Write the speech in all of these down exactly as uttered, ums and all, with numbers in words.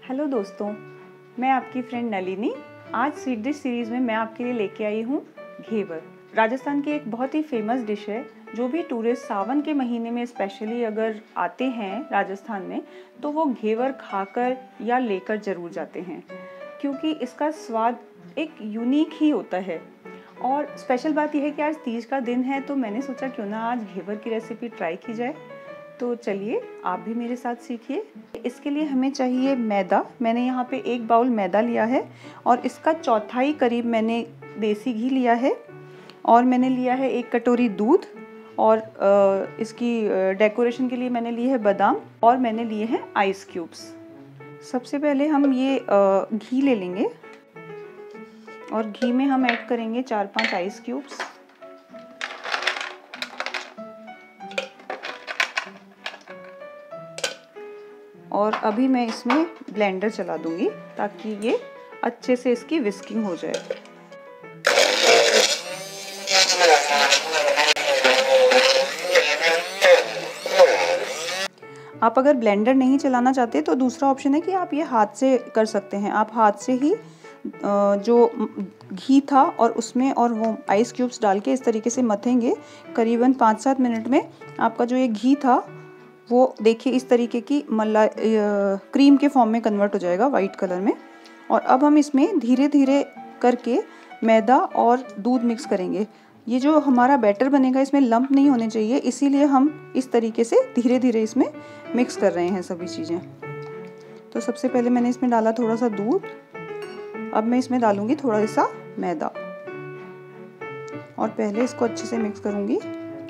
Hello दोस्तों, मैं आपकी फ्रेंड नलिनी। आज स्वीट डिश सीरीज़ में मैं आपके लिए लेके आई हूँ घेवर। राजस्थान की एक बहुत ही फेमस डिश है। जो भी टूरिस्ट सावन के महीने में स्पेशली अगर आते हैं राजस्थान में, तो वो घेवर खाकर या लेकर ज़रूर जाते हैं, क्योंकि इसका स्वाद एक यूनिक ही होता है। और स्पेशल बात यह है कि आज तीज का दिन है, तो मैंने सोचा क्यों ना आज घेवर की रेसिपी ट्राई की जाए। तो चलिए आप भी मेरे साथ सीखिए। इसके लिए हमें चाहिए मैदा। मैंने यहाँ पे एक बाउल मैदा लिया है और इसका चौथाई करीब मैंने देसी घी लिया है, और मैंने लिया है एक कटोरी दूध, और इसकी डेकोरेशन के लिए मैंने लिए है बादाम, और मैंने लिए हैं आइस क्यूब्स। सबसे पहले हम ये घी ले लेंगे और घी में हम ऐड करेंगे चार पांच आइस क्यूब्स। और अभी मैं इसमें ब्लेंडर चला दूंगी ताकि ये अच्छे से इसकी विस्किंग हो जाए। आप अगर ब्लेंडर नहीं चलाना चाहते तो दूसरा ऑप्शन है कि आप ये हाथ से कर सकते हैं। आप हाथ से ही जो घी था और उसमें और वो आइस क्यूब्स डाल के इस तरीके से मथेंगे। करीबन पाँच सात मिनट में आपका जो ये घी था वो देखिए इस तरीके की मलाई क्रीम के फॉर्म में कन्वर्ट हो जाएगा, वाइट कलर में। और अब हम इसमें धीरे धीरे करके मैदा और दूध मिक्स करेंगे। ये जो हमारा बैटर बनेगा इसमें लंप नहीं होने चाहिए, इसीलिए हम इस तरीके से धीरे धीरे इसमें मिक्स कर रहे हैं सभी चीज़ें। तो सबसे पहले मैंने इसमें डाला थोड़ा सा दूध। अब मैं इसमें डालूंगी थोड़ा सा मैदा और पहले इसको अच्छे से मिक्स करूंगी।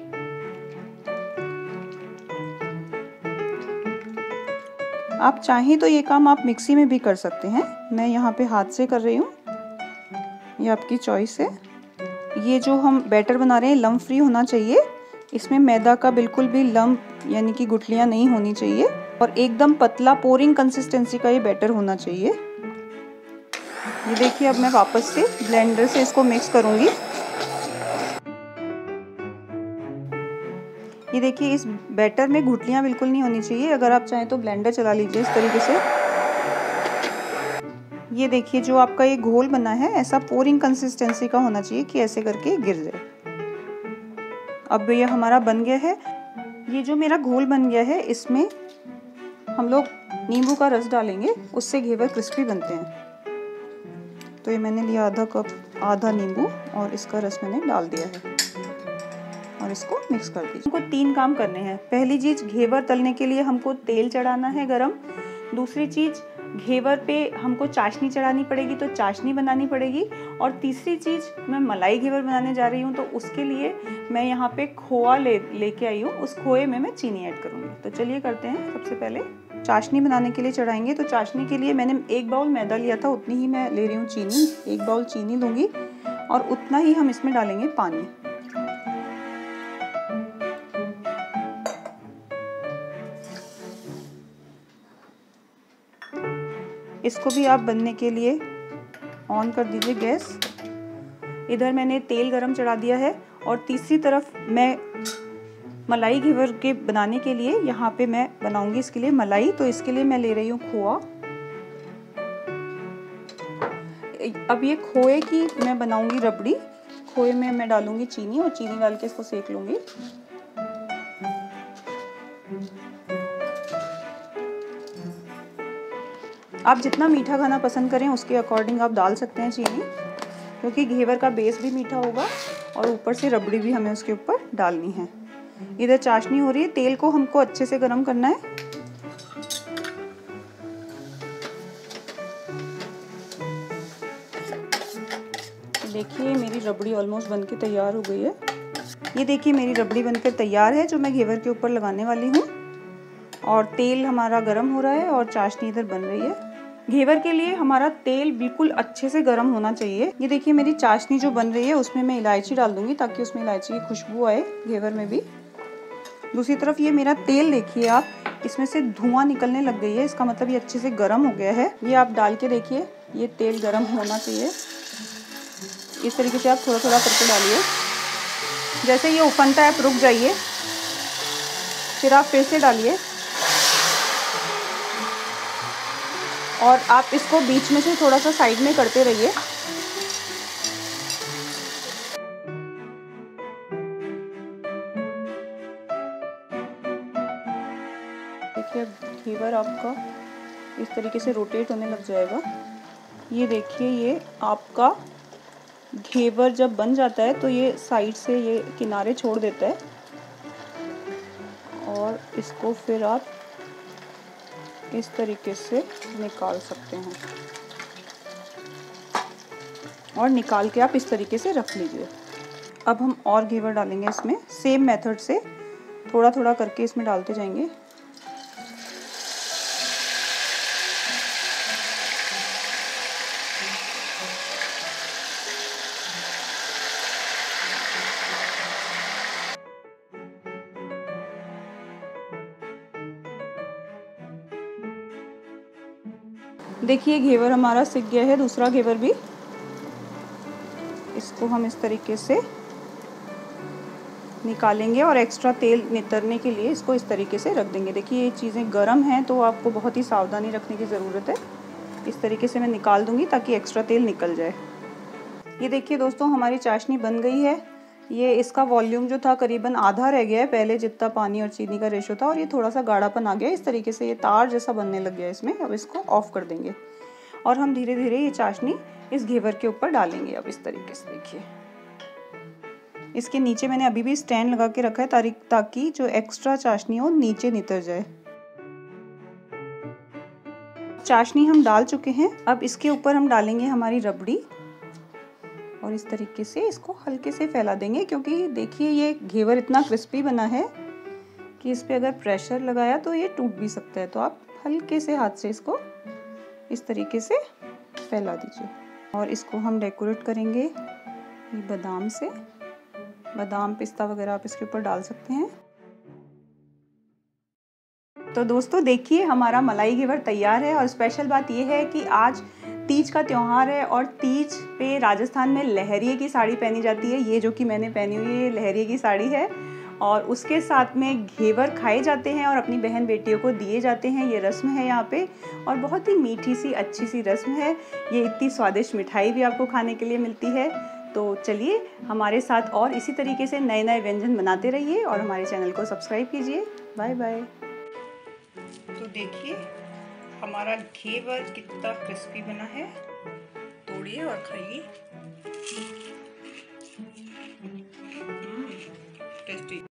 आप चाहें तो ये काम आप मिक्सी में भी कर सकते हैं, मैं यहाँ पे हाथ से कर रही हूँ, ये आपकी चॉइस है। ये जो हम बैटर बना रहे हैं लम्प फ्री होना चाहिए, इसमें मैदा का बिल्कुल भी लम्प यानी कि गुठलियाँ नहीं होनी चाहिए, और एकदम पतला पोरिंग कंसिस्टेंसी का ये बैटर होना चाहिए। ये देखिए अब मैं वापस से ब्लेंडर से इसको मिक्स करूँगी। ये देखिए इस बैटर में गुठलियाँ बिल्कुल नहीं होनी चाहिए। अगर आप चाहें तो ब्लेंडर चला लीजिए इस तरीके से। ये देखिए जो आपका ये घोल बना है ऐसा पोरिंग कंसिस्टेंसी का होना चाहिए कि ऐसे करके गिर जाए। अब ये हमारा बन गया है। ये जो मेरा घोल बन गया है इसमें हम लोग नींबू का रस डालेंगे, उससे घेवर क्रिस्पी बनते हैं। तो ये मैंने लिया आधा कप आधा नींबू और इसका रस मैंने डाल दिया है और इसको मिक्स कर दीजिए। हमको तीन काम करने हैं। पहली चीज़, घेवर तलने के लिए हमको तेल चढ़ाना है गरम। दूसरी चीज़, घेवर पे हमको चाशनी चढ़ानी पड़ेगी, तो चाशनी बनानी पड़ेगी। और तीसरी चीज़, मैं मलाई घेवर बनाने जा रही हूँ, तो उसके लिए मैं यहाँ पे खोआ ले लेके आई हूँ। उस खोए में मैं चीनी ऐड करूँगी। तो चलिए करते हैं। सबसे पहले चाशनी बनाने के लिए चढ़ाएंगे। तो चाशनी के लिए मैंने एक बाउल मैदा लिया था, उतनी ही मैं ले रही हूँ चीनी। एक बाउल चीनी लूँगी और उतना ही हम इसमें डालेंगे पानी। इसको भी आप बनने के लिए ऑन कर दीजिए गैस। इधर मैंने तेल गरम चढ़ा दिया है, और तीसरी तरफ मैं मलाई घेवर के बनाने के लिए यहाँ पे मैं बनाऊंगी इसके लिए मलाई। तो इसके लिए मैं ले रही हूँ खोआ। अब ये खोए की मैं बनाऊंगी रबड़ी। खोए में मैं डालूंगी चीनी और चीनी डाल के इसको सेक लूंगी। आप जितना मीठा खाना पसंद करें उसके अकॉर्डिंग आप डाल सकते हैं चीनी, क्योंकि घेवर का बेस भी मीठा होगा और ऊपर से रबड़ी भी हमें उसके ऊपर डालनी है। इधर चाशनी हो रही है। तेल को हमको अच्छे से गरम करना है। देखिए मेरी रबड़ी ऑलमोस्ट बनके तैयार हो गई है। ये देखिए मेरी रबड़ी बनकर तैयार है, जो मैं घेवर के ऊपर लगाने वाली हूँ। और तेल हमारा गरम हो रहा है और चाशनी इधर बन रही है। घेवर के लिए हमारा तेल बिल्कुल अच्छे से गर्म होना चाहिए। ये देखिए मेरी चाशनी जो बन रही है उसमें मैं इलायची डाल दूंगी ताकि उसमें इलायची की खुशबू आए घेवर में भी। दूसरी तरफ ये मेरा तेल देखिए आप, इसमें से धुआं निकलने लग गई है, इसका मतलब ये अच्छे से गर्म हो गया है। ये आप डाल के देखिए, ये तेल गर्म होना चाहिए। इस तरीके से आप थोड़ा थोड़ा करके डालिए। जैसे ये उफनता है आप रुक जाइए, फिर आप फिर से डालिए। और आप इसको बीच में से थोड़ा सा साइड में करते रहिए। देखिए घेवर आपका इस तरीके से रोटेट होने लग जाएगा। ये देखिए ये आपका घेवर जब बन जाता है तो ये साइड से ये किनारे छोड़ देता है और इसको फिर आप इस तरीके से निकाल सकते हैं और निकाल के आप इस तरीके से रख लीजिए। अब हम और घेवर डालेंगे इसमें, सेम मेथड से थोड़ा थोड़ा करके इसमें डालते जाएंगे। देखिए घेवर हमारा सिक गया है, दूसरा घेवर भी। इसको हम इस तरीके से निकालेंगे और एक्स्ट्रा तेल नितरने के लिए इसको इस तरीके से रख देंगे। देखिए ये चीज़ें गर्म हैं तो आपको बहुत ही सावधानी रखने की ज़रूरत है। इस तरीके से मैं निकाल दूंगी ताकि एक्स्ट्रा तेल निकल जाए। ये देखिए दोस्तों हमारी चाशनी बन गई है। ये इसका वॉल्यूम जो था करीबन आधा रह गया है, पहले जितना पानी और चीनी का रेशो था, और ये थोड़ा सा गाढ़ापन आ गया। इस तरीके से ये तार जैसा बनने लग गया इसमें। अब इसको ऑफ कर देंगे और हम धीरे धीरे ये चाशनी इस घेवर के ऊपर डालेंगे। अब इस तरीके से देखिए, इसके नीचे मैंने अभी भी स्टैंड लगा के रखा है ताकि जो एक्स्ट्रा चाशनी हो नीचे नितर जाए। चाशनी हम डाल चुके हैं। अब इसके ऊपर हम डालेंगे हमारी रबड़ी और इस तरीके से इसको हल्के से फैला देंगे, क्योंकि देखिए ये घेवर इतना क्रिस्पी बना है कि इस पे अगर प्रेशर लगाया तो ये टूट भी सकता है। तो आप हल्के से हाथ से इसको इस तरीके से फैला दीजिए और इसको हम डेकोरेट करेंगे ये बादाम से। बादाम पिस्ता वगैरह आप इसके ऊपर डाल सकते हैं। तो दोस्तों देखिए हमारा मलाई घेवर तैयार है। और स्पेशल बात यह है कि आज तीज का त्यौहार है और तीज पे राजस्थान में लहरिये की साड़ी पहनी जाती है। ये जो कि मैंने पहनी हुई है ये लहरिये की साड़ी है और उसके साथ में घेवर खाए जाते हैं और अपनी बहन बेटियों को दिए जाते हैं। ये रस्म है यहाँ पे और बहुत ही मीठी सी अच्छी सी रस्म है। ये इतनी स्वादिष्ट मिठाई भी आपको खाने के लिए मिलती है। तो चलिए हमारे साथ और इसी तरीके से नए नए व्यंजन बनाते रहिए और हमारे चैनल को सब्सक्राइब कीजिए। Bye bye. तो देखिए हमारा घेवर कितना क्रिस्पी बना है, तोड़िए और खाइए।